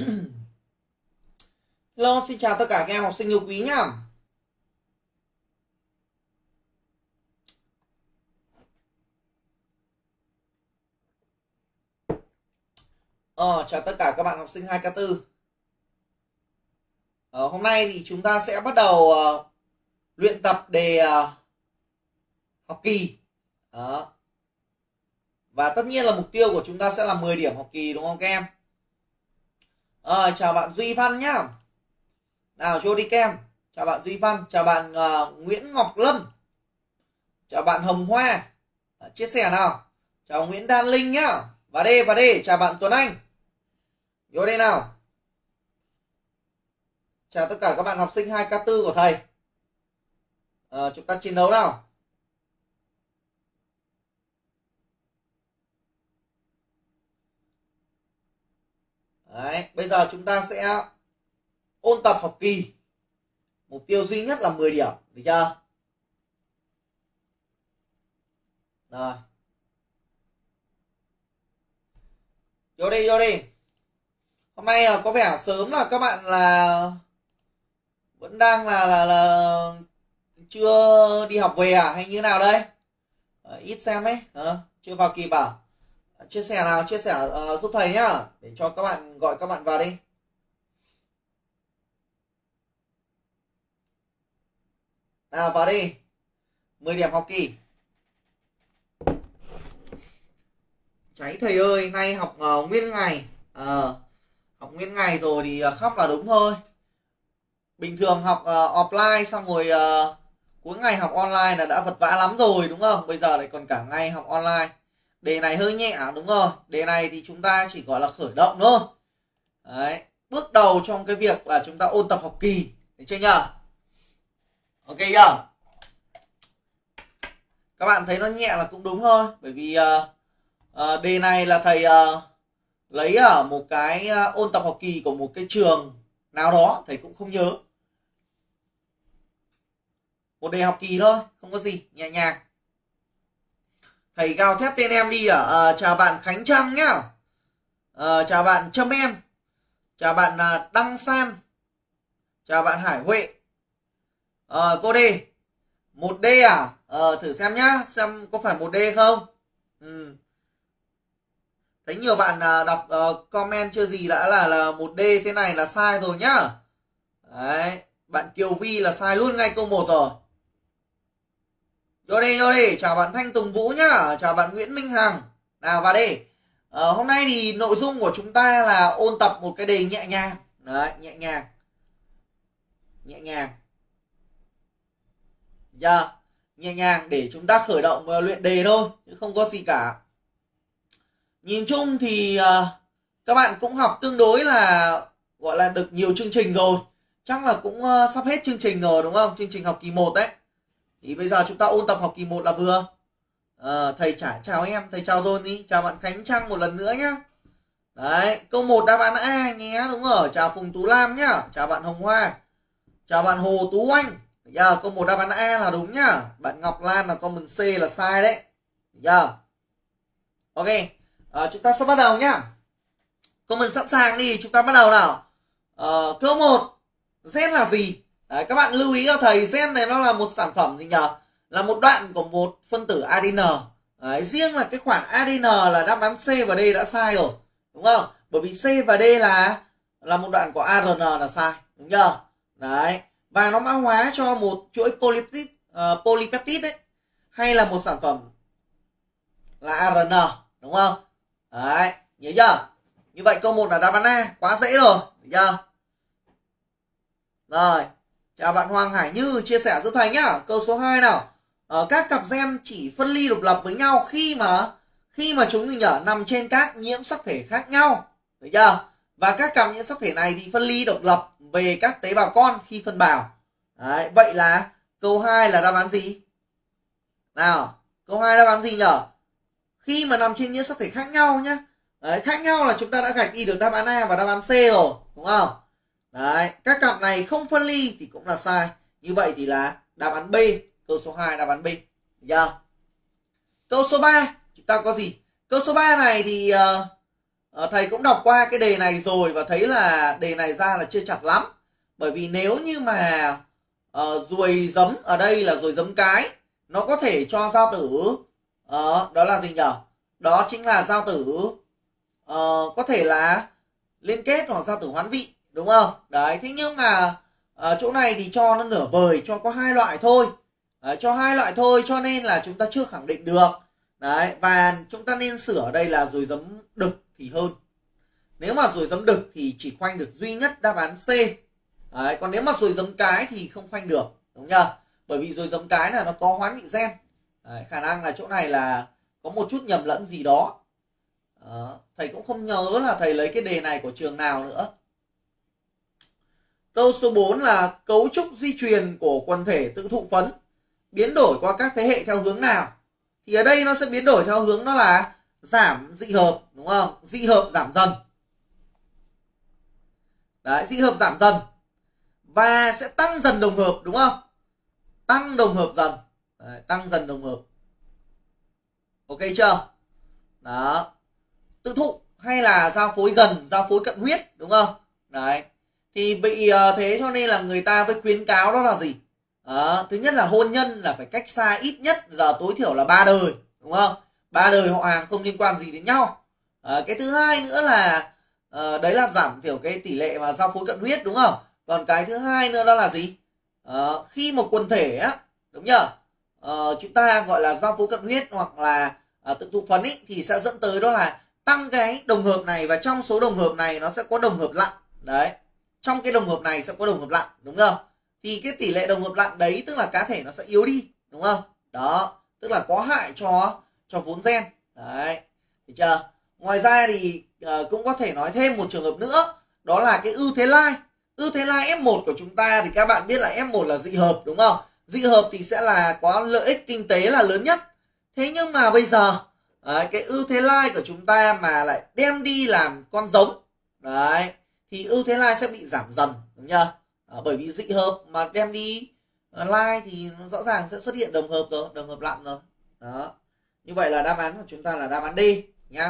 Hello, xin chào tất cả các em học sinh yêu quý nhá. Chào tất cả các bạn học sinh 2K4. Hôm nay thì chúng ta sẽ bắt đầu luyện tập đề học kỳ. Và tất nhiên là mục tiêu của chúng ta sẽ là 10 điểm học kỳ, đúng không các em? Chào bạn Duy Văn nhá. Nào cho đi các em. Chào bạn Duy Văn, chào bạn Nguyễn Ngọc Lâm, chào bạn Hồng Hoa. Chia sẻ nào. Chào Nguyễn Đan Linh nhá. Và đây, chào bạn Tuấn Anh. Vô đây nào. Chào tất cả các bạn học sinh 2K4 của thầy. Chúng ta chiến đấu nào. Đấy, bây giờ chúng ta sẽ ôn tập học kỳ. Mục tiêu duy nhất là 10 điểm, được chưa? Rồi. Vô đi. Hôm nay có vẻ sớm là các bạn là vẫn đang là chưa đi học về à hay như nào đây? Ít xem ấy, chưa vào kịp à? Chia sẻ nào, chia sẻ giúp thầy nhá, để cho các bạn gọi các bạn vào đi. Nào vào đi. 10 điểm học kỳ. Cháy thầy ơi, nay học nguyên ngày. Học nguyên ngày rồi thì khóc là đúng thôi. Bình thường học offline xong rồi cuối ngày học online là đã vật vã lắm rồi, đúng không? Bây giờ lại còn cả ngày học online. Đề này hơi nhẹ, đúng rồi. Đề này thì chúng ta chỉ gọi là khởi động thôi. Đấy, bước đầu trong cái việc là chúng ta ôn tập học kỳ, được chưa nhỉ? Ok chưa? Các bạn thấy nó nhẹ là cũng đúng thôi. Bởi vì đề này là thầy lấy ở một cái ôn tập học kỳ của một cái trường nào đó, thầy cũng không nhớ. Một đề học kỳ thôi, không có gì, nhẹ nhàng. Thầy gào thét tên em đi à? Chào bạn Khánh Trăng nhá. Chào bạn Trâm Em. Chào bạn Đăng San. Chào bạn Hải Huệ. Cô D. 1D à? Thử xem nhá, xem có phải 1D không. Thấy nhiều bạn đọc comment chưa gì đã là 1D, thế này là sai rồi nhá. Đấy, bạn Kiều Vi là sai luôn ngay câu 1 rồi. Vô đi, chào bạn Thanh Tùng Vũ nhá, chào bạn Nguyễn Minh Hằng. Nào vào đi. Hôm nay thì nội dung của chúng ta là ôn tập một cái đề nhẹ nhàng. Đấy, nhẹ nhàng. Nhẹ nhàng để chúng ta khởi động luyện đề thôi, chứ không có gì cả. Nhìn chung thì các bạn cũng học tương đối là gọi là được nhiều chương trình rồi. Chắc là cũng sắp hết chương trình rồi, đúng không? Chương trình học kỳ 1 đấy. Thì bây giờ chúng ta ôn tập học kỳ 1 là vừa. Thầy chào em, thầy chào Johnny, chào bạn Khánh Trăng một lần nữa nhá. Đấy, câu 1 đáp án A nhé, đúng rồi. Chào Phùng Tú Lam nhá, chào bạn Hồng Hoa, chào bạn Hồ Tú Anh. Giờ câu 1 đáp án A là đúng nhá. Bạn Ngọc Lan là comment C là sai đấy. Giờ. Ok, chúng ta sẽ bắt đầu nhá. Comment sẵn sàng đi, chúng ta bắt đầu nào. Câu 1, gen là gì? Đấy, các bạn lưu ý cho thầy, gen này nó là một sản phẩm gì nhỉ? Là một đoạn của một phân tử ADN. Đấy, riêng là cái khoản ADN là đáp án C và D đã sai rồi, đúng không? Bởi vì C và D là một đoạn của ARN là sai, đúng chưa? Đấy, và nó mã hóa cho một chuỗi polypeptide đấy, hay là một sản phẩm là ARN, đúng không? Đấy, nhớ chưa? Như vậy câu 1 là đáp án A, quá dễ rồi, được chưa? Rồi, chào bạn Hoàng Hải Như, chia sẻ giúp thầy nhá. Câu số 2 nào. Các cặp gen chỉ phân ly độc lập với nhau khi mà chúng nằm trên các nhiễm sắc thể khác nhau, được chưa? Và các cặp nhiễm sắc thể này thì phân ly độc lập về các tế bào con khi phân bào. Đấy, vậy là câu 2 là đáp án gì? Nào, câu 2 đáp án gì nhỉ? Khi mà nằm trên nhiễm sắc thể khác nhau nhá. Đấy, khác nhau là chúng ta đã gạch đi được đáp án A và đáp án C rồi, đúng không? Đấy, các cặp này không phân ly thì cũng là sai. Như vậy thì là đáp án B, câu số 2 đáp án B. Được chưa? Câu số 3 chúng ta có gì? Câu số 3 này thì thầy cũng đọc qua cái đề này rồi và thấy là đề này ra là chưa chặt lắm. Bởi vì nếu như mà ruồi giấm ở đây là ruồi giấm cái, nó có thể cho giao tử đó là gì nhở? Đó chính là giao tử có thể là liên kết hoặc giao tử hoán vị, đúng không? Đấy, thế nhưng mà chỗ này thì cho nó nửa vời, cho có 2 loại thôi. Đấy, cho 2 loại thôi cho nên là chúng ta chưa khẳng định được. Đấy, và chúng ta nên sửa ở đây là ruồi giấm đực thì hơn. Nếu mà ruồi giấm đực thì chỉ khoanh được duy nhất đáp án C. Đấy, còn nếu mà ruồi giấm cái thì không khoanh được, đúng chưa? Bởi vì ruồi giấm cái là nó có hoán vị gen. Đấy, khả năng là chỗ này là có một chút nhầm lẫn gì đó. Thầy cũng không nhớ là thầy lấy cái đề này của trường nào nữa. Câu số 4 là cấu trúc di truyền của quần thể tự thụ phấn biến đổi qua các thế hệ theo hướng nào? Thì ở đây nó sẽ biến đổi theo hướng đó là giảm dị hợp, đúng không? Dị hợp giảm dần. Đấy, dị hợp giảm dần. Và sẽ tăng dần đồng hợp, đúng không? Tăng đồng hợp dần. Đấy, tăng dần đồng hợp. Ok chưa? Đó. Tự thụ hay là giao phối gần, giao phối cận huyết, đúng không? Đấy. Thì bị thế cho nên là người ta với khuyến cáo đó là gì? Thứ nhất là hôn nhân là phải cách xa ít nhất giờ tối thiểu là 3 đời, đúng không? 3 đời họ hàng không liên quan gì đến nhau. Cái thứ hai nữa là đấy là giảm thiểu cái tỷ lệ mà giao phối cận huyết, đúng không? Còn cái thứ hai nữa đó là gì? Khi một quần thể á, đúng nhỉ? Chúng ta gọi là giao phối cận huyết hoặc là tự thụ phấn ý, thì sẽ dẫn tới đó là tăng cái đồng hợp này, và trong số đồng hợp này nó sẽ có đồng hợp lặn. Đấy, trong cái đồng hợp này sẽ có đồng hợp lặn, đúng không? Thì cái tỷ lệ đồng hợp lặn đấy tức là cá thể nó sẽ yếu đi, đúng không? Đó, tức là có hại cho vốn gen. Đấy, được chưa? Ngoài ra thì cũng có thể nói thêm một trường hợp nữa, đó là cái ưu thế lai. Ưu thế lai F1 của chúng ta thì các bạn biết là F1 là dị hợp, đúng không? Dị hợp thì sẽ là có lợi ích kinh tế là lớn nhất. Thế nhưng mà bây giờ cái ưu thế lai của chúng ta mà lại đem đi làm con giống, đấy, thì ưu thế lai sẽ bị giảm dần, đúng chưa? Bởi vì dị hợp mà đem đi lai thì nó rõ ràng sẽ xuất hiện đồng hợp rồi, đồng hợp lặn rồi. Đó, như vậy là đáp án của chúng ta là đáp án D nhá.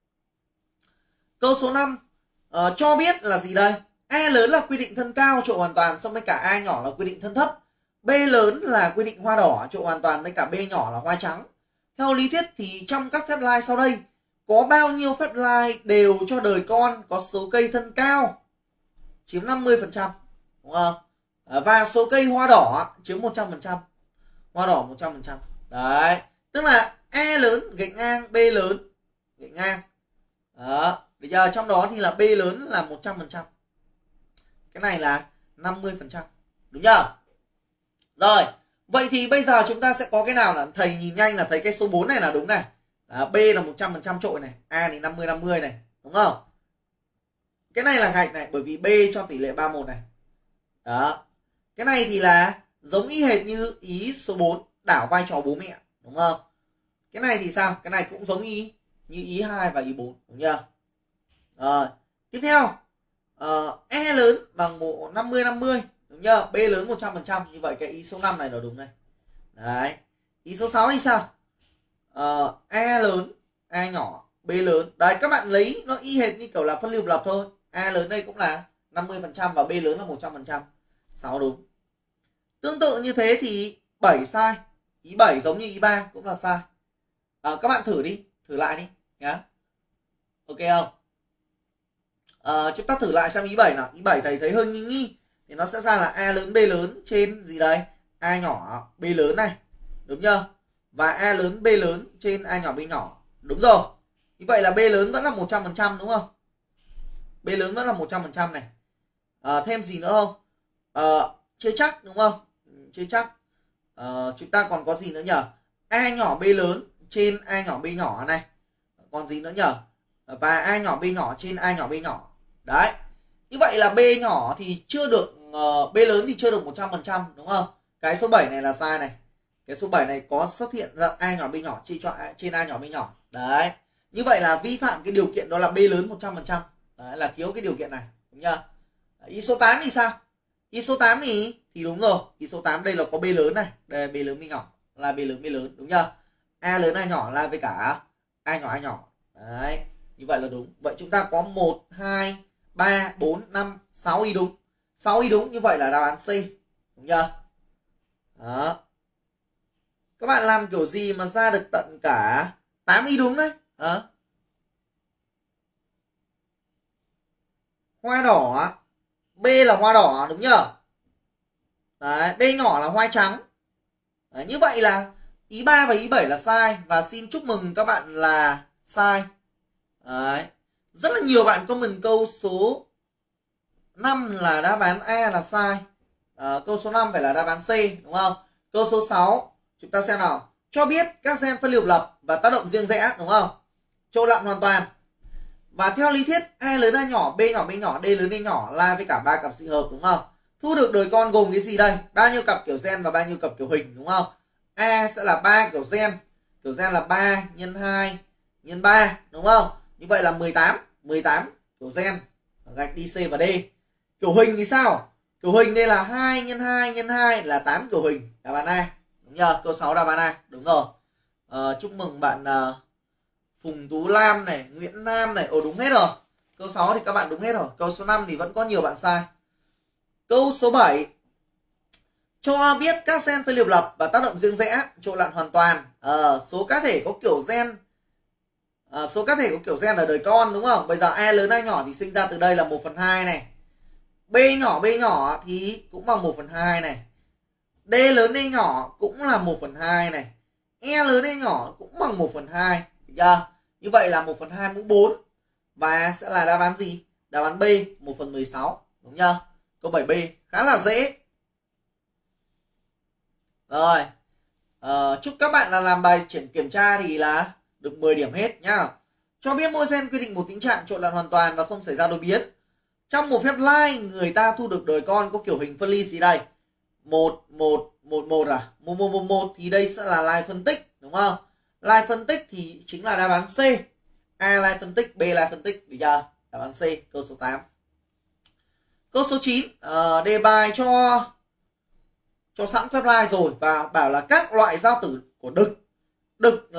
Câu số 5 cho biết là gì đây? E lớn là quy định thân cao trộn hoàn toàn so với cả A nhỏ là quy định thân thấp. B lớn là quy định hoa đỏ trộn hoàn toàn với cả B nhỏ là hoa trắng. Theo lý thuyết thì trong các phép lai sau đây có bao nhiêu phép lai đều cho đời con có số cây thân cao chiếm 50%, đúng không? Và số cây hoa đỏ chiếm 100%. Hoa đỏ 100%. Đấy, tức là E lớn gạch ngang B lớn gạch ngang. Đó, bây giờ trong đó thì là B lớn là 100%. Cái này là 50%. Đúng chưa? Rồi, vậy thì bây giờ chúng ta sẽ có cái nào là thầy nhìn nhanh là thấy cái số 4 này là đúng này. B là 100% trội này, A thì 50-50 này, đúng không? Cái này là gạch này, bởi vì B cho tỷ lệ 31 này. Đó. Cái này thì là giống y hệt như ý số 4, đảo vai trò bố mẹ, đúng không? Cái này thì sao? Cái này cũng giống như ý 2 và ý 4, đúng chưa? Rồi, tiếp theo E lớn bằng 50-50, đúng chưa? B lớn 100%, như vậy cái ý số 5 này là đúng đây. Đấy. Ý số 6 thì sao? E lớn, E nhỏ, B lớn. Đấy, các bạn lấy nó y hệt như kiểu là phân lưu lập thôi. E lớn đây cũng là 50% và B lớn là 100%. 6 đúng. Tương tự như thế thì 7 sai. Ý 7 giống như ý 3 cũng là sai. Các bạn thử đi, thử lại đi nhá. Ok không? Chúng ta thử lại xem ý 7 nào. Ý 7 thầy thấy hơi nghi nghi. Thì nó sẽ ra là A lớn B lớn trên gì đây? A nhỏ B lớn này. Đúng chưa? Và A lớn B lớn trên A nhỏ B nhỏ. Đúng rồi. Như vậy là B lớn vẫn là 100%, đúng không? B lớn vẫn là 100% này. Thêm gì nữa không? Chưa chắc, đúng không? Chưa chắc. Chúng ta còn có gì nữa nhỉ? A nhỏ B lớn trên A nhỏ B nhỏ này. Còn gì nữa nhỉ? Và A nhỏ B nhỏ trên A nhỏ B nhỏ. Đấy. Như vậy là B nhỏ thì chưa được, B lớn thì chưa được 100%, đúng không? Cái số 7 này là sai này. Cái số 7 này có xuất hiện ra A nhỏ B nhỏ trên A nhỏ B nhỏ. Đấy. Như vậy là vi phạm cái điều kiện đó là B lớn 100%. Đấy, là thiếu cái điều kiện này, đúng chưa? Ý số 8 thì sao? Ý số 8 thì đúng rồi. Ý số 8 đây là có B lớn này. Đây là B lớn B nhỏ, là B lớn, đúng chưa? A lớn A nhỏ là với cả A nhỏ. Đấy. Như vậy là đúng. Vậy chúng ta có 1, 2, 3, 4, 5, 6 ý đúng. 6 ý đúng, như vậy là đáp án C. Đúng chưa? Đó. Các bạn làm kiểu gì mà ra được tận cả 8 ý đúng đấy. Đó. Hoa đỏ, B là hoa đỏ đúng nhờ? Đấy, B nhỏ là hoa trắng. Đấy, như vậy là ý 3 và ý 7 là sai. Và xin chúc mừng các bạn là sai. Đấy. Rất là nhiều bạn comment câu số 5 là đáp án A là sai. Câu số 5 phải là đáp án C đúng không? Câu số 6 chúng ta xem nào. Cho biết các gen phân liều lập và tác động riêng rẽ đúng không? Trộn lẫn hoàn toàn. Và theo lý thuyết A lớn A nhỏ, B nhỏ B nhỏ, D lớn D nhỏ là với cả 3 cặp dị hợp đúng không? Thu được đời con gồm cái gì đây? Bao nhiêu cặp kiểu gen và bao nhiêu cặp kiểu hình đúng không? A sẽ là 3 kiểu gen. Kiểu gen là 3 nhân 2 nhân 3 đúng không? Như vậy là 18 kiểu gen. Gạch đi C và D. Kiểu hình thì sao? Kiểu hình đây là 2 nhân 2 nhân 2 là 8 kiểu hình. Đáp án A. Đúng chưa? Câu 6 đáp án A. Đúng rồi. Chúc mừng bạn Phùng Tú Lam này, Nguyễn Nam này. Đúng hết rồi. Câu 6 thì các bạn đúng hết rồi. Câu số 5 thì vẫn có nhiều bạn sai. Câu số 7. Cho biết các gen phân liều lập và tác động riêng rẽ, trộn lẫn hoàn toàn. Số cá thể có kiểu gen số cá thể có kiểu gen ở đời con đúng không? Bây giờ A lớn A nhỏ thì sinh ra từ đây là 1/2 này. B nhỏ thì cũng bằng 1/2 này. D lớn D nhỏ cũng là 1/2 này. E lớn E nhỏ cũng bằng 1/2. Được chưa? Như vậy là 1/2 mũ 4. Và sẽ là đáp án gì? Đáp án B 1/16. Đúng chưa? Câu 7B khá là dễ. Rồi. Chúc các bạn là làm bài kiểm tra thì là được 10 điểm hết nhá. Cho biết mỗi gen quy định một tính trạng trộn lẫn hoàn toàn và không xảy ra đột biến. Trong một phép lai người ta thu được đời con có kiểu hình phân ly gì đây? 1 thì đây sẽ là lai phân tích đúng không? Lai phân tích thì chính là đáp án C. A lai phân tích, B lai phân tích, được chưa? Đáp án C, câu số 8. Câu số 9, đề bài cho sẵn phép lai rồi và bảo là các loại giao tử của đực. Đực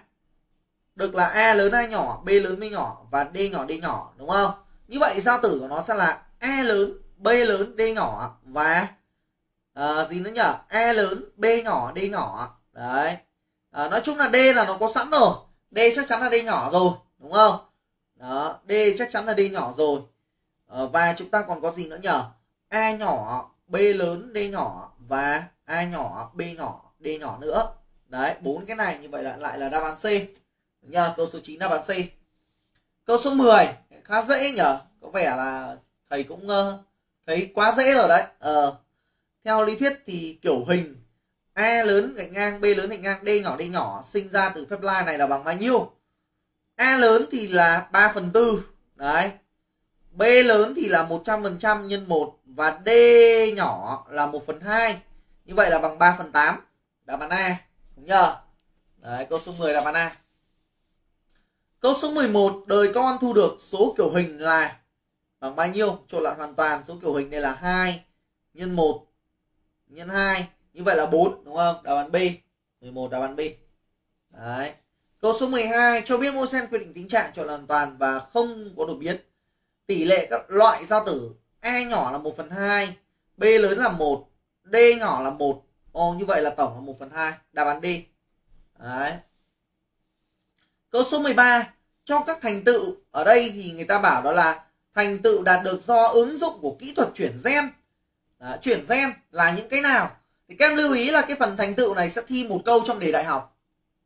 là A lớn A nhỏ, B lớn B nhỏ và D nhỏ D nhỏ đúng không? Như vậy giao tử của nó sẽ là A lớn, B lớn, D nhỏ và gì nữa nhỉ? E lớn, B nhỏ, D nhỏ. Đấy. Nói chung là D là nó có sẵn rồi. D chắc chắn là D nhỏ rồi, đúng không? Đó, D chắc chắn là D nhỏ rồi. Và chúng ta còn có gì nữa nhỉ? A nhỏ, B lớn, D nhỏ và A nhỏ, B nhỏ, D nhỏ nữa. Đấy, 4 cái này như vậy lại là đáp án C. Đúng chưa? Câu số 9 đáp án C. Câu số 10 khá dễ nhỉ? Có vẻ là thầy cũng thấy quá dễ rồi đấy. Theo lý thuyết thì kiểu hình A lớn gạch ngang, B lớn gạch ngang, D nhỏ sinh ra từ phép lai này là bằng bao nhiêu? A lớn thì là 3/4. Đấy. B lớn thì là 100% nhân 1 và D nhỏ là 1/2. Như vậy là bằng 3/8. Đáp án A. Đúng chưa? Đấy, câu số 10 đáp án A. Câu số 11, đời con thu được số kiểu hình là bằng bao nhiêu? Trộn lẫn hoàn toàn, số kiểu hình đây là 2 nhân 1 nhân 2. Như vậy là 4 đúng không? Đáp án B. 11 đáp án B. Đấy. Câu số 12, cho biết mỗi gen quy định tính trạng trộn lẫn hoàn toàn và không có đột biến. Tỷ lệ các loại giao tử A nhỏ là 1/2, B lớn là 1, D nhỏ là 1. Như vậy là tổng là 1/2. Đáp án D. Đấy. Câu số 13, cho các thành tựu. Ở đây thì người ta bảo đó là thành tựu đạt được do ứng dụng của kỹ thuật chuyển gen. Chuyển gen là những cái nào? Thì các em lưu ý là cái phần thành tựu này sẽ thi một câu trong đề đại học.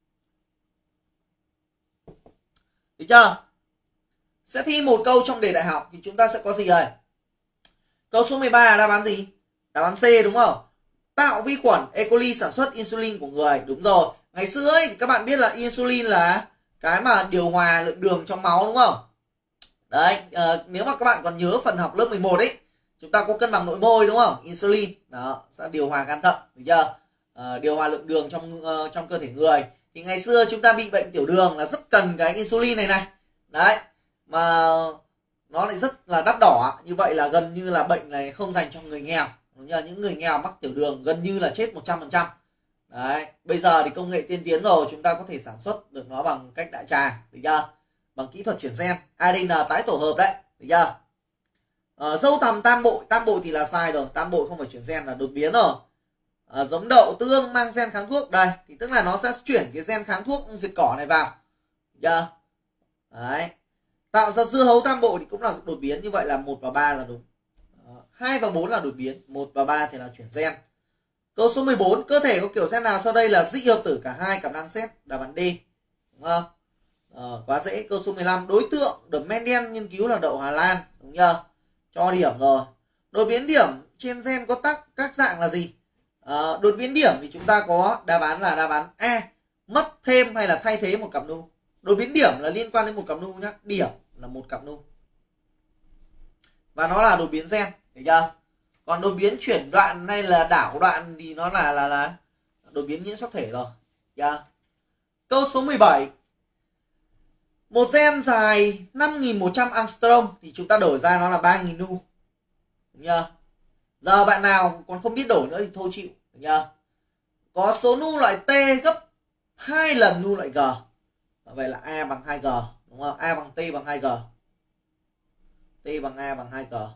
Được chưa? Sẽ thi một câu trong đề đại học thì chúng ta sẽ có gì đây? Câu số 13 đáp án gì? Đáp án C đúng không? Tạo vi khuẩn E. coli sản xuất insulin của người. Đúng rồi. Ngày xưa ấy thì các bạn biết là insulin là cái mà điều hòa lượng đường trong máu đúng không? Đấy, nếu mà các bạn còn nhớ phần học lớp 11 ấy, chúng ta có cân bằng nội môi đúng không? Insulin đó sẽ điều hòa gan thận, được chưa? Điều hòa lượng đường trong cơ thể người. Thì ngày xưa chúng ta bị bệnh tiểu đường là rất cần cái insulin này này. Đấy, mà nó lại rất là đắt đỏ. Như vậy là gần như là bệnh này không dành cho người nghèo. Đúng chưa? Những người nghèo mắc tiểu đường gần như là chết 100%. Đấy, bây giờ thì công nghệ tiên tiến rồi, chúng ta có thể sản xuất được nó bằng cách đại trà, được chưa? bằng kỹ thuật chuyển gen. ADN tái tổ hợp đấy, được chưa? Dâu tằm tam bội thì là sai rồi, tam bội không phải chuyển gen, là đột biến rồi. Giống đậu tương mang gen kháng thuốc đây, thì tức là nó sẽ chuyển cái gen kháng thuốc diệt cỏ này vào, được chưa? Đấy. Tạo ra dưa hấu tam bội thì cũng là đột biến, như vậy là 1 và 3 là đúng. 2 và 4 là đột biến, 1 và 3 thì là chuyển gen. Câu số 14, cơ thể có kiểu gen nào sau đây là dị hợp tử cả hai cặp nang xét? Đáp án D, đúng không? Quá dễ. Câu số 15, đối tượng được Mendel nghiên cứu là đậu Hà Lan, đúng chưa? Cho điểm rồi. Đột biến điểm trên gen có các dạng là gì? Đột biến điểm thì chúng ta có đáp án là đáp án A, mất thêm hay là thay thế một cặp nu. Đột biến điểm là liên quan đến một cặp nu nhá, điểm là một cặp nu. Và nó là đột biến gen, thấy chưa? Còn đột biến chuyển đoạn hay là đảo đoạn thì nó là đột biến nhiễm sắc thể rồi. Yeah. Câu số 17. Một gen dài 5.100 angstrom thì chúng ta đổi ra nó là 3.000 nu. Đúng chưa? Giờ bạn nào còn không biết đổi nữa thì thôi chịu. Đúng chưa? Có số nu loại T gấp 2 lần nu loại G. Vậy là A bằng 2G. Đúng không? A bằng T bằng 2G. T bằng A bằng 2G.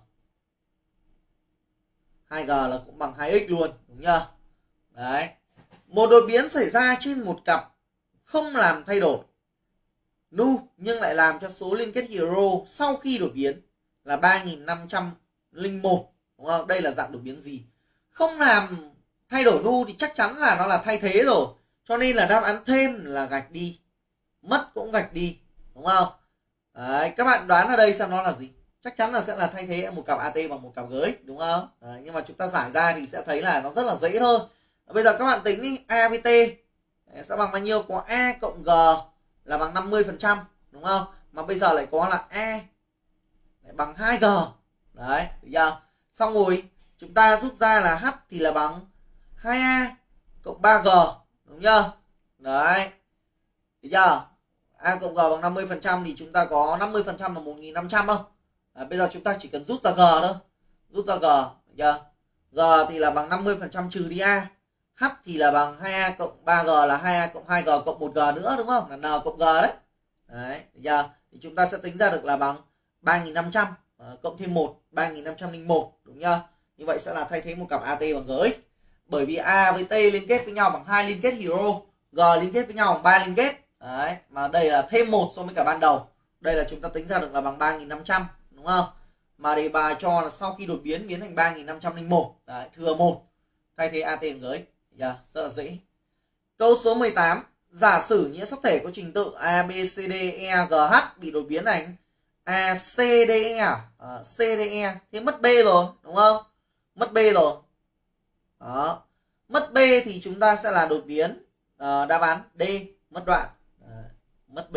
2G là cũng bằng 2x luôn, đúng chưa? Đấy. Một đột biến xảy ra trên một cặp không làm thay đổi nu nhưng lại làm cho số liên kết hero sau khi đột biến là 3501, đúng không? Đây là dạng đột biến gì? Không làm thay đổi nu thì chắc chắn là nó là thay thế rồi. Cho nên là đáp án thêm là gạch đi, mất cũng gạch đi, đúng không? Đấy, các bạn đoán ở đây xem nó là gì? Chắc chắn là sẽ là thay thế một cặp AT bằng một cặp GX, đúng không? Đấy, nhưng mà chúng ta giải ra thì sẽ thấy là nó rất là dễ thôi. Bây giờ các bạn tính đi, A với T sẽ bằng bao nhiêu? Có A cộng G là bằng 50%, đúng không? Mà bây giờ lại có là A lại bằng 2G. Đấy, được chưa? Xong rồi chúng ta rút ra là H thì là bằng 2A cộng 3G, đúng chưa? Đấy, được chưa? A cộng G bằng 50% thì chúng ta có 50% là 1.500 không? Bây giờ chúng ta chỉ cần rút ra G thôi. Rút ra G, được chưa? G thì là bằng 50% trừ đi A. H thì là bằng 2A cộng 3G là 2A cộng 2G cộng 1G nữa, đúng không? Là N cộng G đấy. Đấy, được chưa? Thì chúng ta sẽ tính ra được là bằng 3.500 cộng thêm 1, 3.501, đúng chưa? Như vậy sẽ là thay thế một cặp AT bằng GX. Bởi vì A với T liên kết với nhau bằng 2 liên kết hero, G liên kết với nhau bằng 3 liên kết. Đấy, mà đây là thêm 1 so với cả ban đầu. Đây là chúng ta tính ra được là bằng 3.500, đúng không? Mà đề bài cho là sau khi đột biến biến thành 3.501, đấy, thừa 1, thay thế AT bằng GX. Yeah, rất là dễ. Câu số 18. Giả sử nhiễm sắc thể có trình tự A, B, C, D, E, G, H bị đột biến thành A, C, D, E, C, D, E. Thế mất B rồi, đúng không? Mất B rồi. Đó. Mất B thì chúng ta sẽ là đột biến đáp án D, mất đoạn. Mất B.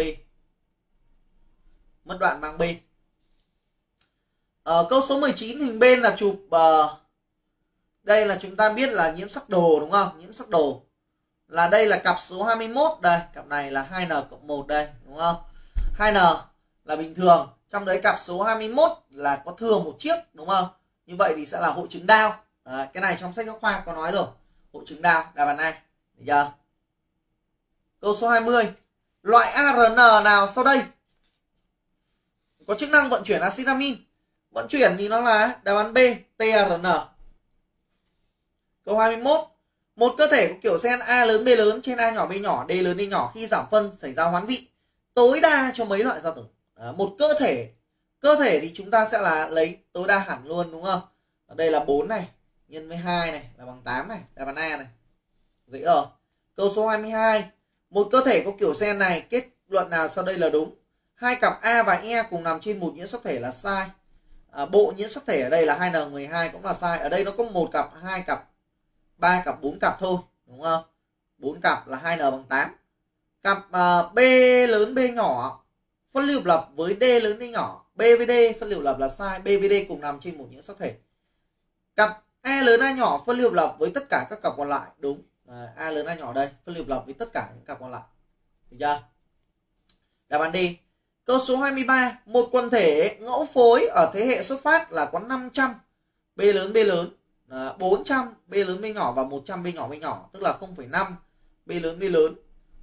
Mất đoạn mang B. Câu số 19, hình bên là chụp đây là chúng ta biết là nhiễm sắc đồ, đúng không? Nhiễm sắc đồ là đây là cặp số 21 đây, cặp này là 2N cộng 1 đây, đúng không? 2N là bình thường, trong đấy cặp số 21 là có thừa một chiếc, đúng không? Như vậy thì sẽ là hội chứng Down. Cái này trong sách giáo khoa có nói rồi, hội chứng Down, đáp án này, được chưa? Câu số 20, loại ARN nào sau đây có chức năng vận chuyển axit amin? Vận chuyển thì nó là đáp án B, tRNA. Câu 21. Một cơ thể có kiểu gen A lớn B lớn trên A nhỏ B nhỏ, D lớn D nhỏ khi giảm phân xảy ra hoán vị tối đa cho mấy loại gia tử? Một cơ thể thì chúng ta sẽ là lấy tối đa hẳn luôn, đúng không? Ở đây là 4 này nhân với 2 này là bằng 8 này, đáp án A này. Dễ rồi. Câu số 22. Một cơ thể có kiểu gen này, kết luận nào sau đây là đúng? Hai cặp A và E cùng nằm trên một nhiễm sắc thể là sai. Bộ nhiễm sắc thể ở đây là 2N12 cũng là sai. Ở đây nó có 1 cặp, 2 cặp, 3 cặp, 4 cặp thôi, đúng không? 4 cặp là 2N bằng 8. Cặp B lớn B nhỏ phân lưu lập với D lớn D nhỏ, B với D phân lưu lập là sai, B với D cùng nằm trên một nhiễm sắc thể. Cặp A lớn A nhỏ phân lưu lập với tất cả các cặp còn lại, đúng. A lớn A nhỏ đây phân lưu lập với tất cả những cặp còn lại. Được chưa? Đáp án D. Câu số 23. Một quần thể ngẫu phối ở thế hệ xuất phát là có 500 B lớn, 400 B lớn B nhỏ và 100 B nhỏ, tức là 0,5 B lớn,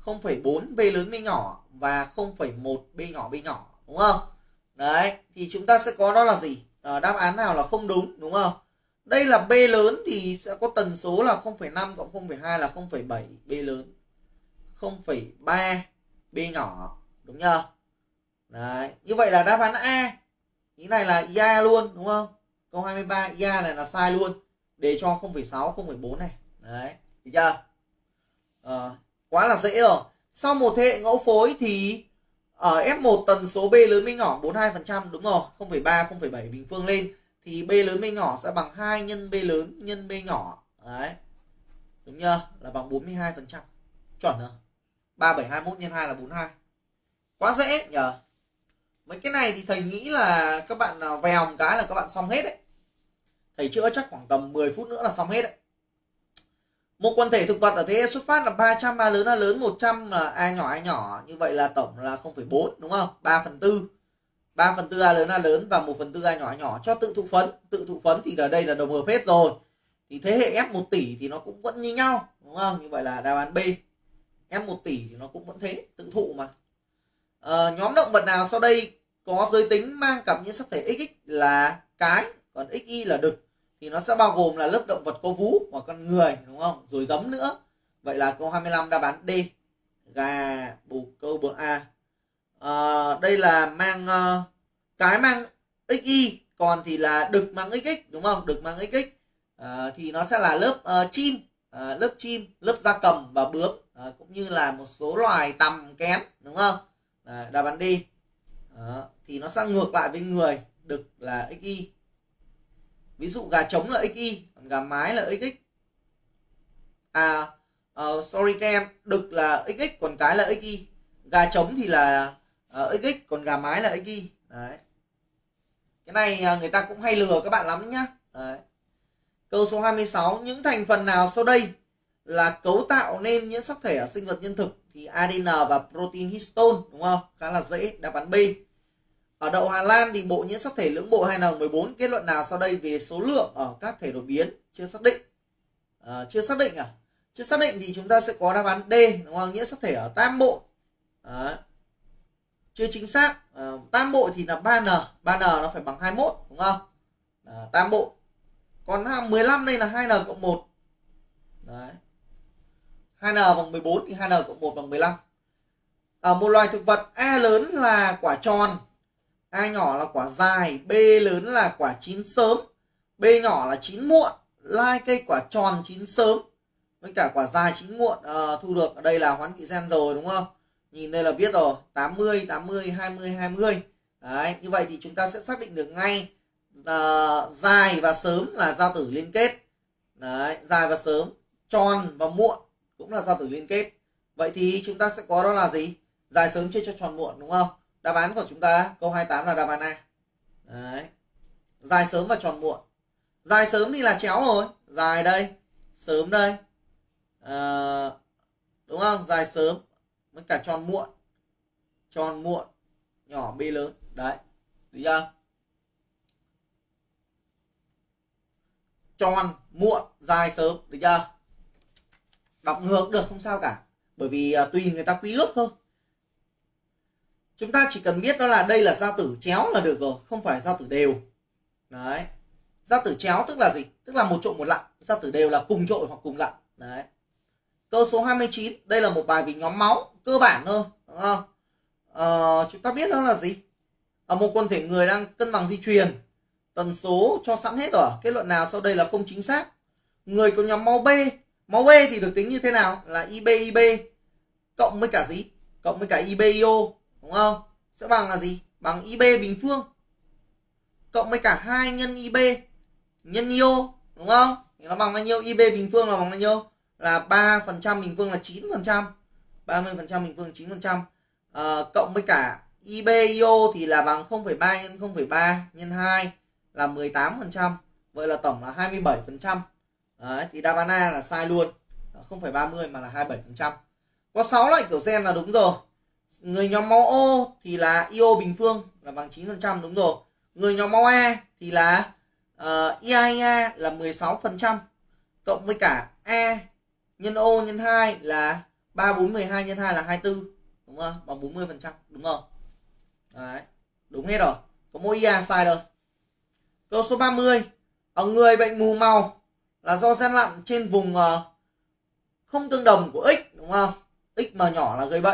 0,4 B lớn B nhỏ và 0,1 B nhỏ đúng không? Đấy, thì chúng ta sẽ có đó là gì? Đáp án nào là không đúng đúng không? Đây là B lớn thì sẽ có tần số là 0,5 cộng 0,2 là 0,7 B lớn, 0,3 B nhỏ, đúng chưa? Đấy, như vậy là đáp án A. Ý này là IA luôn đúng không? Câu 23 IA này là sai luôn. Để cho 0,6, 0,4 này. Đấy, được chưa? Quá là dễ rồi. Sau một thế hệ ngẫu phối thì ở F1 tần số B lớn B nhỏ 42%, đúng rồi, 0,3, 0,7 bình phương lên thì B lớn B nhỏ sẽ bằng 2 nhân B lớn nhân B nhỏ. Đấy. Đúng chưa? Là bằng 42%. Chuẩn rồi. 3721 nhân 2 là 42. Quá dễ nhờ. Mấy cái này thì thầy nghĩ là các bạn vèo một cái là các bạn xong hết đấy. Thầy chữa chắc khoảng tầm 10 phút nữa là xong hết đấy. Một quần thể thực vật ở thế hệ xuất phát là 300 A lớn, 100 là A nhỏ. Như vậy là tổng là 0,4 đúng không? 3/4. 3/4 A lớn và 1/4 A nhỏ cho tự thụ phấn. Tự thụ phấn thì ở đây là đồng hợp hết rồi. Thì thế hệ F1 tỷ thì nó cũng vẫn như nhau, đúng không? Như vậy là đáp án B. F1 tỷ thì nó cũng vẫn thế, tự thụ mà. Nhóm động vật nào sau đây có giới tính mang cặp nhiễm sắc thể XX là cái, còn XY là đực, thì nó sẽ bao gồm là lớp động vật có vú và con người, đúng không? Rồi giấm nữa. Vậy là câu 25 đáp án D. Gà, bồ câu bướm A. Đây là mang cái mang XY, còn thì là đực mang XX, đúng không? Đực mang XX thì nó sẽ là lớp chim, lớp chim, lớp gia cầm và bướm, cũng như là một số loài tằm kén, đúng không? Đáp án D. Thì nó sẽ ngược lại với người, đực là XY. Ví dụ gà trống là XY, còn gà mái là XX. Sorry các em, đực là XX còn cái là XY. Gà trống thì là XX còn gà mái là XY. Đấy. Cái này người ta cũng hay lừa các bạn lắm đấy nhá. Đấy. Câu số 26, những thành phần nào sau đây là cấu tạo nên những sắc thể ở sinh vật nhân thực? Thì ADN và protein histone, đúng không? Khá là dễ, đáp án B. Ở đậu Hà Lan thì bộ nhiễm sắc thể lưỡng bộ 2N14, kết luận nào sau đây về số lượng ở các thể đột biến? Chưa xác định. Chưa xác định à? Chưa xác định thì chúng ta sẽ có đáp án D, đúng không? Nhiễm sắc thể ở tam bộ. Chưa chính xác. Tam bộ thì là 3N, 3N nó phải bằng 21, đúng không? Tam bộ. Còn 15 đây là 2N cộng 1. Đấy. 2N bằng 14 thì 2N cộng 1 bằng 15. Ở một loài thực vật, A lớn là quả tròn, A nhỏ là quả dài, B lớn là quả chín sớm, B nhỏ là chín muộn. Lai cây quả tròn chín sớm với cả quả dài chín muộn thu được ở đây là hoán vị gen rồi, đúng không? Nhìn đây là biết rồi, 80, 80, 20, 20. Đấy, như vậy thì chúng ta sẽ xác định được ngay dài và sớm là giao tử liên kết. Đấy, dài và sớm, tròn và muộn cũng là giao tử liên kết. Vậy thì chúng ta sẽ có đó là gì? Dài sớm chia cho tròn muộn, đúng không? Đáp án của chúng ta câu 28 là đáp án A. Đấy. Dài sớm và tròn muộn. Dài sớm thì là chéo rồi, dài đây, sớm đây. Đúng không? Dài sớm với cả tròn muộn. Tròn muộn, nhỏ B lớn. Đấy. Được chưa? Tròn, muộn, dài, sớm. Được chưa? Đọc ngược được không sao cả. Bởi vì tùy người ta quy ước thôi. Chúng ta chỉ cần biết đó là đây là giao tử chéo là được rồi, không phải giao tử đều. Đấy. Giao tử chéo tức là gì? Tức là một trộn một lặn. Giao tử đều là cùng trộn hoặc cùng lặn. Đấy. Câu số 29, đây là một bài về nhóm máu cơ bản thôi, đúng không? Chúng ta biết đó là gì? Ở một quần thể người đang cân bằng di truyền, tần số cho sẵn hết rồi. Kết luận nào sau đây là không chính xác? Người có nhóm máu B, máu B thì được tính như thế nào? Là IB cộng với cả gì? Cộng với cả IBIO, đúng không? Sẽ bằng là gì? Bằng IB bình phương cộng với cả 2 nhân IB nhân IO, đúng không? Thì nó bằng bao nhiêu? IB bình phương là bằng bao nhiêu? Là 3% bình phương là 9%, 30% bình phương 9%, cộng với cả IBIO thì là bằng 0,3 nhân 0,3 nhân 2 là 18%. Vậy là tổng là 27%. Đấy, thì đáp án A là sai luôn. Không phải 30 mà là 27%. Có 6 loại kiểu gen là đúng rồi. Người nhóm máu O thì là IO bình phương là bằng 9%, đúng rồi. Người nhóm máu A thì là IAIA là 16%, cộng với cả A nhân O nhân 2 là 3, 4, 12 nhân 2 là 24. Đúng không? Bằng 40%. Đúng không? Đấy. Đúng hết rồi. Có mỗi IA sai thôi. Câu số 30. Ở người bệnh mù màu là do gen lặn trên vùng không tương đồng của X. Đúng không? X mà nhỏ là gây bệnh.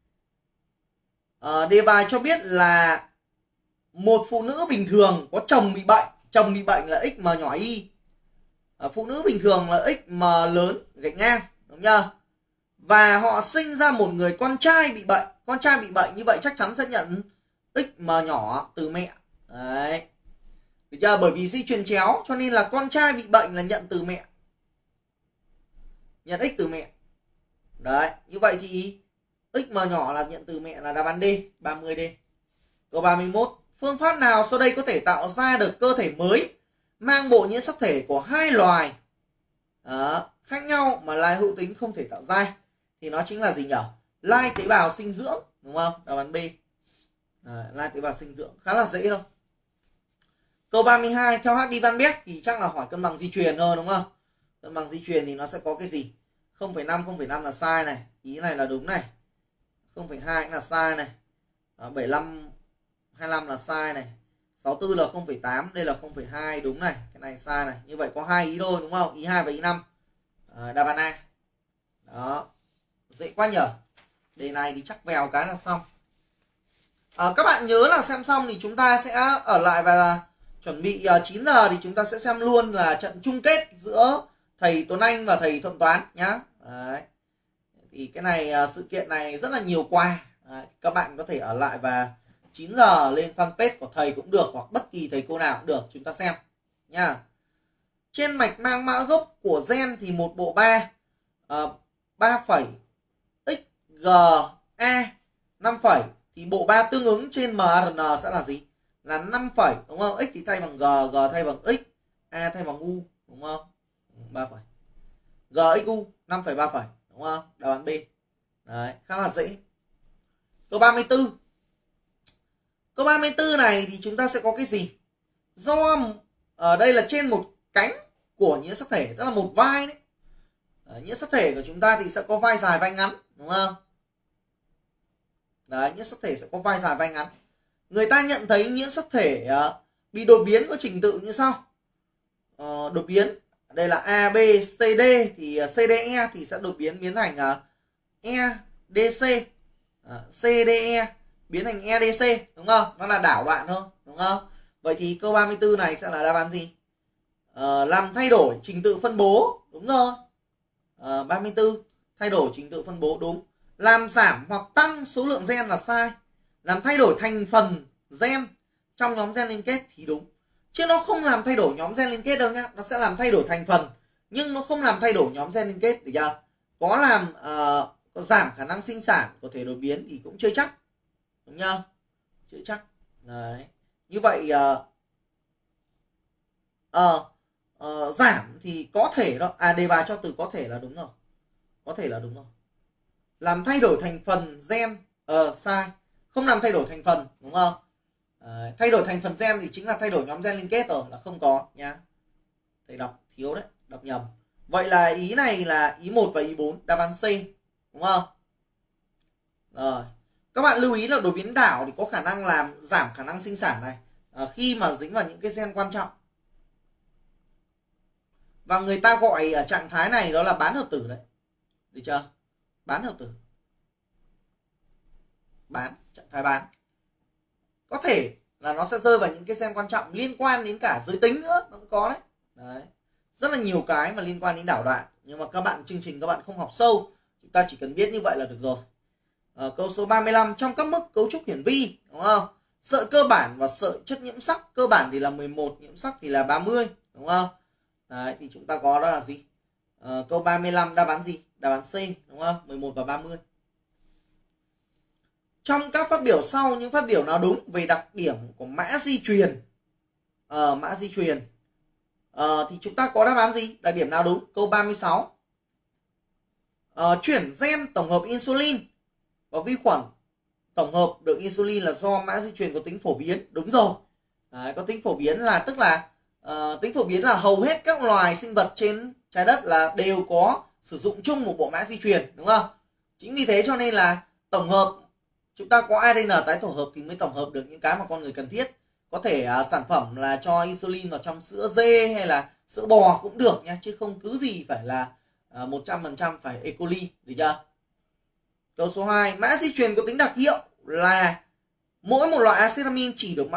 Đề bài cho biết là một phụ nữ bình thường có chồng bị bệnh. Chồng bị bệnh là X mà nhỏ Y. Phụ nữ bình thường là X mà lớn gạch ngang. Đúng chưa? Và họ sinh ra một người con trai bị bệnh. Con trai bị bệnh như vậy chắc chắn sẽ nhận X mà nhỏ từ mẹ. Đấy. Được chưa? Bởi vì di truyền chéo cho nên là con trai bị bệnh là nhận từ mẹ. Nhận X từ mẹ. Đấy. Như vậy thì X mà nhỏ là nhận từ mẹ là đáp án D. 30D. Câu 31. Phương pháp nào sau đây có thể tạo ra được cơ thể mới mang bộ nhiễm sắc thể của hai loài khác nhau mà lai hữu tính không thể tạo ra? Thì nó chính là gì nhỉ? Lai tế bào sinh dưỡng. Đúng không? Đáp án B. Lai tế bào sinh dưỡng. Khá là dễ thôi. Câu 32. Theo H.D. Van Beek thì chắc là hỏi cân bằng di truyền thôi, đúng không? Cân bằng di truyền thì nó sẽ có cái gì? 0,5, 0,5 là sai này. Ý này là đúng này. 0,2 cũng là sai này. 75, 25 là sai này. 64 là 0,8. Đây là 0,2 đúng này. Cái này sai này. Như vậy có 2 ý thôi, đúng không? Ý 2 và ý 5. Đáp án A. Đó. Dễ quá nhở. Đề này thì chắc vèo cái là xong. Các bạn nhớ là xem xong thì chúng ta sẽ ở lại và chuẩn bị 9 giờ thì chúng ta sẽ xem luôn là trận chung kết giữa thầy Tuấn Anh và thầy Thuận Toán nhá. Đấy. Thì cái này sự kiện này rất là nhiều quà. Đấy. Các bạn có thể ở lại và 9 giờ lên fanpage của thầy cũng được, hoặc bất kỳ thầy cô nào cũng được, chúng ta xem nha. Trên mạch mang mã gốc của gen thì một bộ 3 3,XGA 5 phẩy thì bộ 3 tương ứng trên mRNA sẽ là gì? Là 5 phẩy, đúng không? X thì thay bằng G, G thay bằng X, A thay bằng U, đúng không? 3 phẩy. GXU 5,3 phẩy, đúng không? Đáp án B. Đấy, khá là dễ. Câu 34. Câu 34 này thì chúng ta sẽ có cái gì? Do ở đây là trên một cánh của nhiễm sắc thể, tức là một vai đấy. Nhiễm sắc thể của chúng ta thì sẽ có vai dài vai ngắn, đúng không? Đấy, nhiễm sắc thể sẽ có vai dài vai ngắn. Người ta nhận thấy nhiễm sắc thể bị đột biến có trình tự như sau. Đột biến đây là A, B, C, D thì CDE thì sẽ đột biến thành EDC, CDE biến thành EDC, đúng không? Nó là đảo đoạn thôi, đúng không? Vậy thì câu 34 này sẽ là đáp án gì? Làm thay đổi trình tự phân bố, đúng rồi. 34 thay đổi trình tự phân bố đúng. Làm giảm hoặc tăng số lượng gen là sai. Làm thay đổi thành phần gen trong nhóm gen liên kết thì đúng. Chứ nó không làm thay đổi nhóm gen liên kết đâu nhá. Nó sẽ làm thay đổi thành phần nhưng nó không làm thay đổi nhóm gen liên kết, được chưa? Có làm có giảm khả năng sinh sản của thể đột biến thì cũng chưa chắc, đúng chưa? Chưa chắc. Đấy. Như vậy giảm thì có thể đó. Đề bài cho từ có thể là đúng rồi. Có thể là đúng rồi. Làm thay đổi thành phần gen sai. Không làm thay đổi thành phần, đúng không? Thay đổi thành phần gen thì chính là thay đổi nhóm gen liên kết rồi, là không có nhá. Thầy đọc thiếu đấy, đọc nhầm. Vậy là ý này là ý 1 và ý 4, đáp án C, đúng không? Rồi. Các bạn lưu ý là đột biến đảo thì có khả năng làm giảm khả năng sinh sản này khi mà dính vào những cái gen quan trọng. Và người ta gọi ở trạng thái này đó là bán hợp tử đấy. Được chưa? Bán hợp tử. Bán, trạng thái bán. Có thể là nó sẽ rơi vào những cái gen quan trọng liên quan đến cả giới tính nữa, nó cũng có đấy. Đấy. Rất là nhiều cái mà liên quan đến đảo đoạn, nhưng mà các bạn chương trình các bạn không học sâu, chúng ta chỉ cần biết như vậy là được rồi. Câu số 35, trong các mức cấu trúc hiển vi, đúng không? Sợi cơ bản và sợi chất nhiễm sắc, cơ bản thì là 11, nhiễm sắc thì là 30, đúng không? Đấy, thì chúng ta có đó là gì? Câu 35 đáp án gì? Đáp án C, đúng không? 11 và 30. Trong các phát biểu sau, những phát biểu nào đúng về đặc điểm của mã di truyền? Mã di truyền thì chúng ta có đáp án gì? Đặc điểm nào đúng? Câu 36. Chuyển gen tổng hợp insulin và vi khuẩn tổng hợp được insulin là do mã di truyền có tính phổ biến. Đúng rồi. Đấy, có tính phổ biến là tức là tính phổ biến là hầu hết các loài sinh vật trên trái đất là đều có sử dụng chung một bộ mã di truyền, đúng không? Chính vì thế cho nên là tổng hợp chúng ta có ADN tái tổ hợp thì mới tổng hợp được những cái mà con người cần thiết. Có thể sản phẩm là cho insulin vào trong sữa dê hay là sữa bò cũng được nha, chứ không cứ gì phải là 100% phải E. coli, được chưa? Câu số 2, mã di truyền có tính đặc hiệu là mỗi một loại axit amin chỉ được mã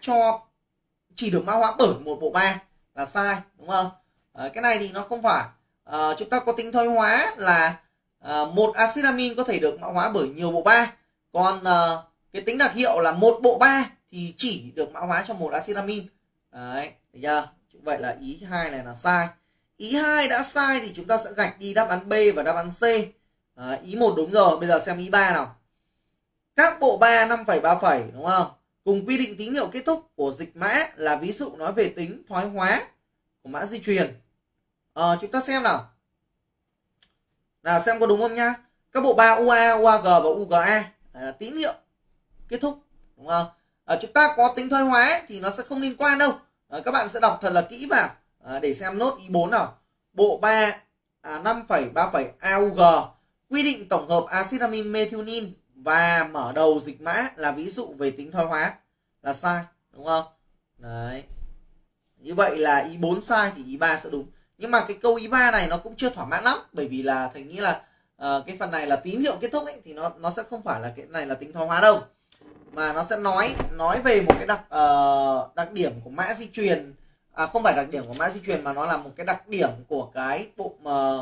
hóa bởi một bộ ba, là sai, đúng không? Cái này thì nó không phải. Chúng ta có tính thoái hóa là một axit amin có thể được mã hóa bởi nhiều bộ ba, còn cái tính đặc hiệu là một bộ ba thì chỉ được mã hóa cho một axit amin. Đấy, được chưa? Vậy là ý 2 này là sai. Ý 2 đã sai thì chúng ta sẽ gạch đi đáp án B và đáp án C. Ý 1 đúng rồi, bây giờ xem ý 3 nào. Các bộ ba 5,3, đúng không? Cùng quy định tín hiệu kết thúc của dịch mã là ví dụ nói về tính thoái hóa của mã di truyền. Chúng ta xem nào. Nào xem có đúng không nhá. Các bộ ba UA, UAG và UGA tín hiệu kết thúc, đúng không? Chúng ta có tính thoái hóa thì nó sẽ không liên quan đâu. Các bạn sẽ đọc thật là kỹ vào để xem nốt ý 4 nào. Bộ 3 5,3 AUG quy định tổng hợp axit amin methionine và mở đầu dịch mã là ví dụ về tính thoái hóa, là sai, đúng không? Đấy. Như vậy là ý 4 sai thì ý 3 sẽ đúng. Nhưng mà cái câu ý 3 này nó cũng chưa thỏa mãn lắm, bởi vì là thầy nghĩ là cái phần này là tín hiệu kết thúc ấy, thì nó sẽ không phải là cái này là tính thoái hóa đâu, mà nó sẽ nói về một cái đặc điểm của mã di truyền, không phải đặc điểm của mã di truyền mà nó là một cái đặc điểm của cái bộ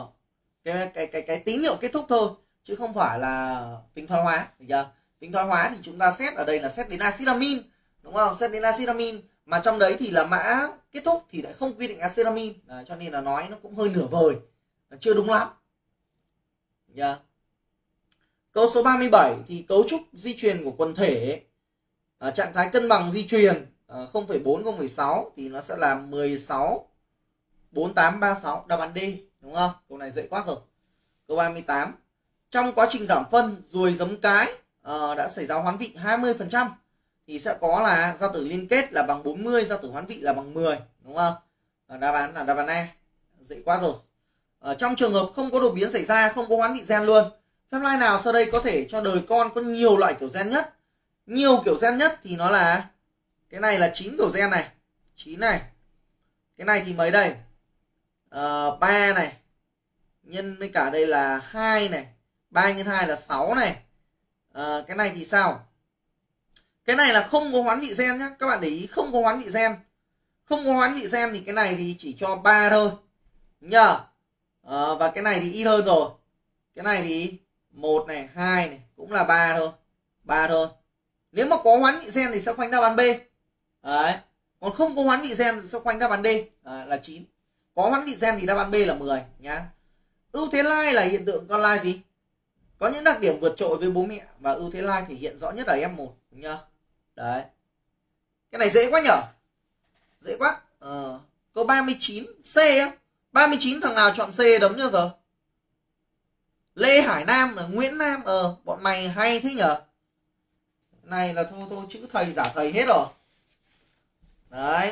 cái tín hiệu kết thúc thôi, chứ không phải là tính thoái hóa, được chưa? Tính thoái hóa thì chúng ta xét ở đây là xét đến axit amin, đúng không? Xét đến axit amin, mà trong đấy thì là mã kết thúc thì lại không quy định axit amin, cho nên là nói nó cũng hơi nửa vời, chưa đúng lắm. Yeah. Câu số 37 thì cấu trúc di truyền của quần thể trạng thái cân bằng di truyền 0,4 0,6 thì nó sẽ là 16 48 36, đáp án D, đúng không? Câu này dễ quá rồi. Câu 38, trong quá trình giảm phân ruồi giấm cái đã xảy ra hoán vị 20% thì sẽ có là gia tử liên kết là bằng 40, gia tử hoán vị là bằng 10, đúng không? Đáp án là đáp án A, dễ quá rồi. Trong trường hợp không có đột biến xảy ra, không có hoán vị gen luôn, phép lai nào sau đây có thể cho đời con có nhiều loại kiểu gen nhất? Nhiều kiểu gen nhất thì nó là cái này là 9 kiểu gen này, 9 này. Cái này thì mấy đây? 3 này. Nhân với cả đây là 2 này. 3 nhân 2 là 6 này. Cái này thì sao? Cái này là không có hoán vị gen nhé. Các bạn để ý, không có hoán vị gen. Không có hoán vị gen thì cái này thì chỉ cho 3 thôi nhờ. Và cái này thì ít hơn rồi. Cái này thì 1 này, 2 này, cũng là 3 thôi. 3 thôi. Nếu mà có hoán vị gen thì sẽ khoanh đáp án B. Đấy. Còn không có hoán vị gen thì sẽ khoanh đáp án D, là 9. Có hoán vị gen thì đáp án B là 10 nhá. Ưu thế lai là hiện tượng con lai gì? Có những đặc điểm vượt trội với bố mẹ, và ưu thế lai thể hiện rõ nhất ở F1, đúng nhá. Đấy. Cái này dễ quá nhở? Dễ quá. Câu 39 C á. 39 thằng nào chọn C đấm cho giờ? Lê Hải Nam, Nguyễn Nam, bọn mày hay thế nhở? Này là thôi chữ thầy giả thầy hết rồi. Đấy.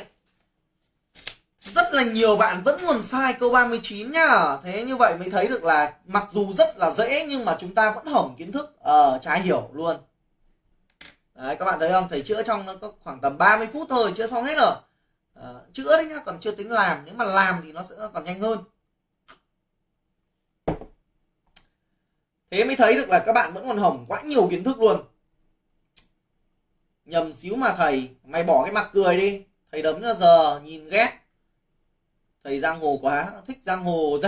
Rất là nhiều bạn vẫn còn sai câu 39 nhá. Thế như vậy mới thấy được là mặc dù rất là dễ nhưng mà chúng ta vẫn hỏng kiến thức, trái hiểu luôn. Đấy, các bạn thấy không? Thầy chữa trong nó có khoảng tầm 30 phút thôi, chữa xong hết rồi. Chữa đấy nhá, còn chưa tính làm. Nếu mà làm thì nó sẽ còn nhanh hơn. Thế mới thấy được là các bạn vẫn còn hỏng quá nhiều kiến thức luôn. Nhầm xíu mà thầy, mày bỏ cái mặt cười đi. Thầy đấm cho giờ nhìn ghét. Thầy giang hồ quá, thích giang hồ.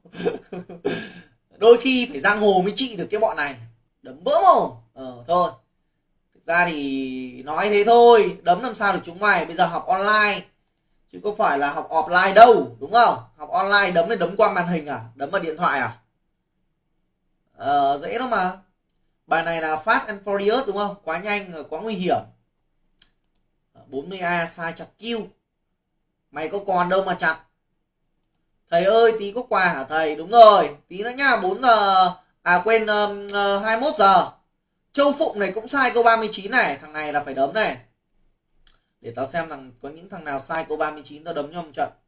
Đôi khi phải giang hồ mới trị được cái bọn này. Đấm vỡ mồm. Thôi. Thực ra thì nói thế thôi, đấm làm sao được chúng mày. Bây giờ học online chứ có phải là học offline đâu, đúng không? Học online đấm thì đấm qua màn hình à? Đấm vào điện thoại à? Dễ lắm mà. Bài này là Fast and Furious, đúng không? Quá nhanh, quá nguy hiểm. 40A sai chặt Q. Mày có còn đâu mà chặt. Thầy ơi, tí có quà hả thầy? Đúng rồi, tí nữa nhá, 4 giờ. 21 giờ. Châu Phụng này cũng sai câu 39 này. Thằng này là phải đấm này. Để tao xem rằng có những thằng nào sai câu 39 tao đấm cho một trận.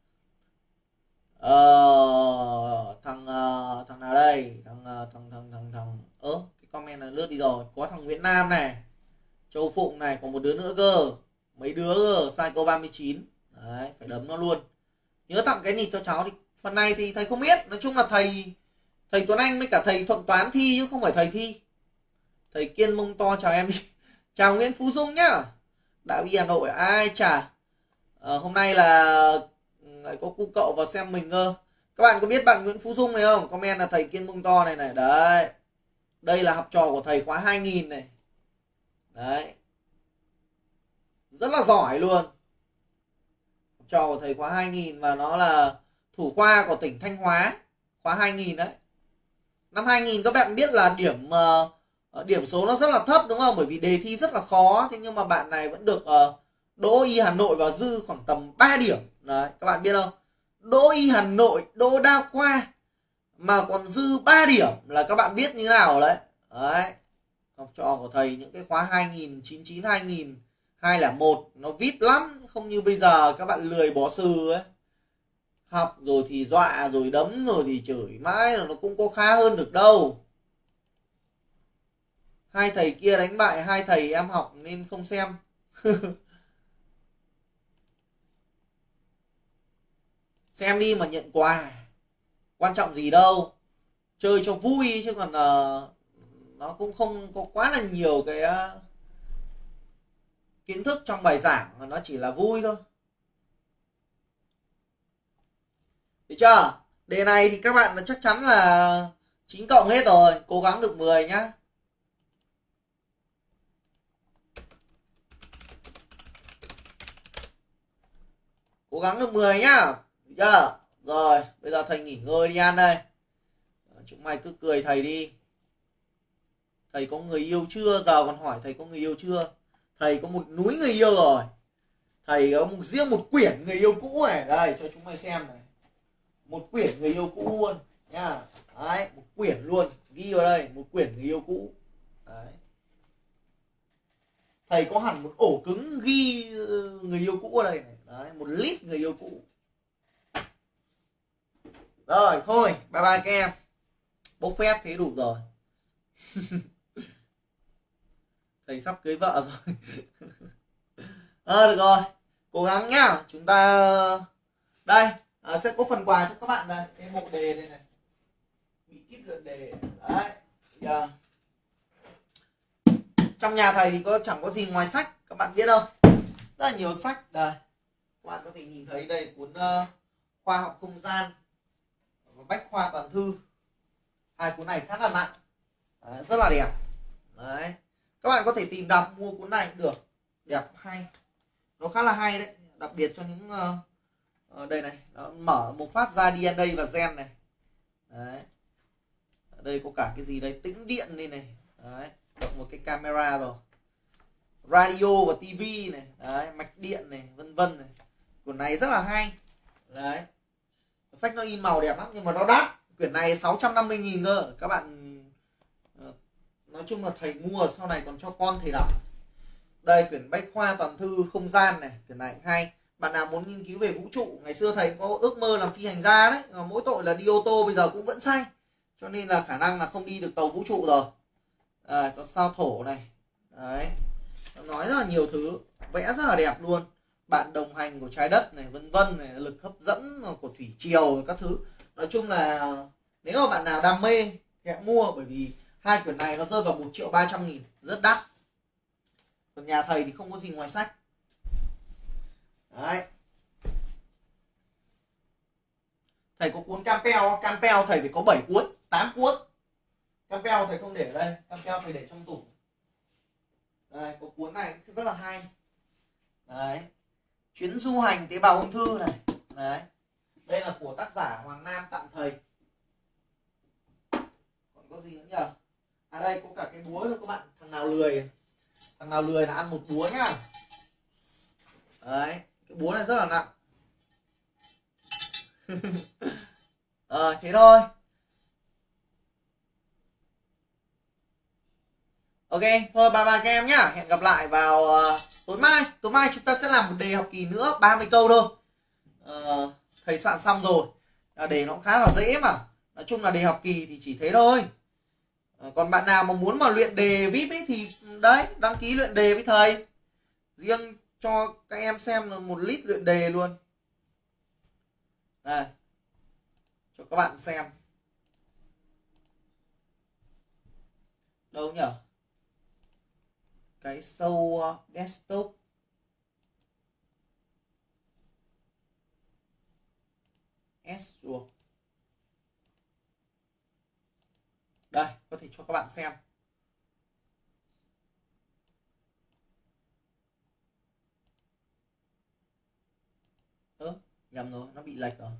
Thằng nào đây? Thằng Cái comment là lướt đi rồi. Có thằng Nguyễn Nam này, Châu Phụng này, còn một đứa nữa cơ. Mấy đứa cơ, sai câu 39. Đấy, phải đấm nó luôn. Nhớ tặng cái nịt cho cháu. Thì phần này thì thầy không biết. Nói chung là thầy Tuấn Anh với cả thầy Thuận Toán thi chứ không phải thầy thi. Thầy Kiên mông to chào em đi. Chào Nguyễn Phú Dung nhá. Đạo Y Hà Nội. Ai chả hôm nay là có cu cậu vào xem mình cơ. Các bạn có biết bạn Nguyễn Phú Dung này không? Comment là thầy Kiên mông to này này. Đấy, đây là học trò của thầy khóa 2000 này. Đấy, rất là giỏi luôn. Học trò của thầy khóa 2000 và nó là thủ khoa của tỉnh Thanh Hóa, khóa 2000 đấy. Năm 2000 các bạn biết là điểm số nó rất là thấp đúng không? Bởi vì đề thi rất là khó. Thế nhưng mà bạn này vẫn được đỗ Y Hà Nội và dư khoảng tầm 3 điểm. Đấy, các bạn biết không? Đỗ Y Hà Nội, đỗ Đa Khoa mà còn dư 3 điểm là các bạn biết như nào đấy. Đấy, học trò của thầy những cái khóa 2000, 99, 2000, 201 nó vip lắm, không như bây giờ các bạn lười bỏ sư ấy. Học rồi thì dọa, rồi đấm, rồi thì chửi mãi, rồi nó cũng có khá hơn được đâu. Hai thầy kia đánh bại hai thầy em học nên không xem. Xem đi mà nhận quà, quan trọng gì đâu, chơi cho vui chứ còn nó cũng không có quá là nhiều cái kiến thức trong bài giảng, mà nó chỉ là vui thôi. Được chưa? Đề này thì các bạn chắc chắn là 9 cộng hết rồi, cố gắng được 10 nhá. Cố gắng được 10 nhá. Được chưa? Rồi, bây giờ thầy nghỉ ngơi đi ăn đây. Chúng mày cứ cười thầy đi. Thầy có người yêu chưa? Giờ còn hỏi thầy có người yêu chưa? Thầy có một núi người yêu rồi. Thầy có riêng một quyển người yêu cũ này. Đây, cho chúng mày xem này. Một quyển người yêu cũ luôn nha. Đấy, một quyển luôn. Ghi vào đây, một quyển người yêu cũ. Đấy. Thầy có hẳn một ổ cứng ghi người yêu cũ ở đây này. Đấy, một lít người yêu cũ. Rồi, thôi, bye bye các em. Bốc phét thế đủ rồi. Thầy sắp cưới vợ rồi. Được rồi, cố gắng nhá. Chúng ta đây sẽ có phần quà cho các bạn đây. Cái bộ đề đây này, bị kíp lượt đề. Đấy, giờ trong nhà thầy thì chẳng có gì ngoài sách, các bạn biết không? Rất là nhiều sách đây. Các bạn có thể nhìn thấy đây cuốn khoa học không gian và bách khoa toàn thư. Hai cuốn này khá là nặng. Đấy, rất là đẹp. Đấy, các bạn có thể tìm đọc, mua cuốn này cũng được, đẹp hay, nó khá là hay đấy, đặc biệt cho những đây này, nó mở một phát ra DNA và gen này. Đấy, ở đây có cả cái gì đây, tĩnh điện đây này. Đấy, cộng một cái camera rồi, radio và tivi này. Đấy, mạch điện này, vân vân này. Cuốn này rất là hay. Đấy, sách nó in màu đẹp lắm nhưng mà nó đắt. Quyển này 650.000 cơ. Các bạn, nói chung là thầy mua sau này còn cho con thầy đọc. Đây, quyển bách khoa toàn thư không gian này, quyển này cũng hay. Bạn nào muốn nghiên cứu về vũ trụ, ngày xưa thầy có ước mơ làm phi hành gia đấy, mỗi tội là đi ô tô bây giờ cũng vẫn say, cho nên là khả năng là không đi được tàu vũ trụ rồi. Có sao thổ này. Đấy, nó nói rất là nhiều thứ, vẽ rất là đẹp luôn. Bạn đồng hành của trái đất này, vân vân này, lực hấp dẫn của thủy triều các thứ. Nói chung là nếu mà bạn nào đam mê thì hãy mua, bởi vì hai quyển này nó rơi vào 1.300.000, rất đắt. Còn nhà thầy thì không có gì ngoài sách. Đấy, thầy có cuốn Campbell thầy phải có 7 cuốn, 8 cuốn. Campbell thầy không để ở đây, Campbell thầy để trong tủ. Đây, có cuốn này rất là hay. Đấy, chuyến du hành tế bào ung thư này. Đấy, đây là của tác giả Hoàng Nam tặng thầy. Còn có gì nữa nhỉ? Đây có cả cái búa nữa các bạn. Thằng nào lười là ăn một búa nhá. Đấy, cái búa này rất là nặng. Thế thôi. Ok, thôi bye bye các em nhá. Hẹn gặp lại vào tối mai. Tối mai chúng ta sẽ làm một đề học kỳ nữa, 30 câu thôi. Thầy soạn xong rồi. Đề nó cũng khá là dễ mà. Nói chung là đề học kỳ thì chỉ thế thôi. Còn bạn nào mà muốn mà luyện đề VIP ấy thì đấy, đăng ký luyện đề với thầy. Riêng cho các em xem là 1 lít luyện đề luôn. Đây. Cho các bạn xem. Đâu nhỉ? Cái show desktop. S rồi. Đây, có thể cho các bạn xem. Nhầm rồi, nó bị lệch rồi.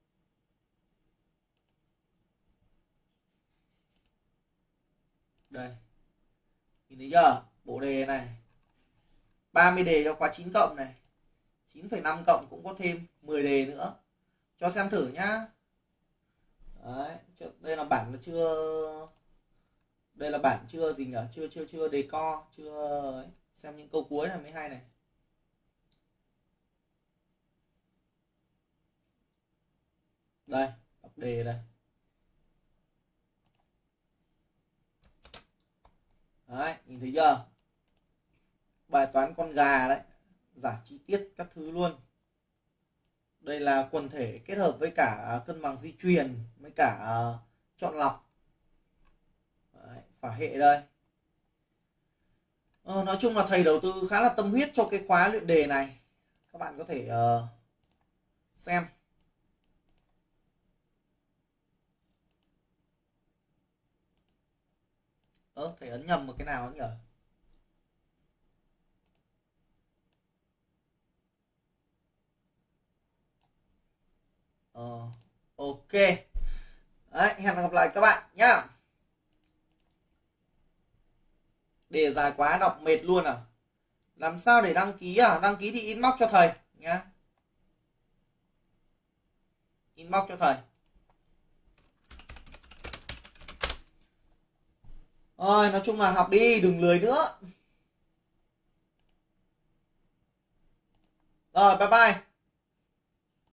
Đây. Nhìn thấy chưa? Bộ đề này. 30 đề cho khóa 9 cộng này. 9,5 cộng cũng có thêm 10 đề nữa. Cho xem thử nhá. Đấy, đây là bản chưa. Đây là bản chưa gì nhỉ? Chưa decor, chưa ấy. Xem những câu cuối này mới hay này. Đây, đọc đề đây. Đấy, nhìn thấy chưa? Bài toán con gà đấy, giải chi tiết các thứ luôn. Đây là quần thể kết hợp với cả cân bằng di truyền với cả chọn lọc. Đấy, phả hệ đây. Nói chung là thầy đầu tư khá là tâm huyết cho cái khóa luyện đề này. Các bạn có thể xem. Thầy ấn nhầm một cái nào nhỉ? Ok. Đấy, hẹn gặp lại các bạn nhá. Đề dài quá đọc mệt luôn à? Làm sao để đăng ký à? Đăng ký thì inbox cho thầy nhá. Inbox cho thầy. Rồi, nói chung là học đi, đừng lười nữa. Rồi, bye bye.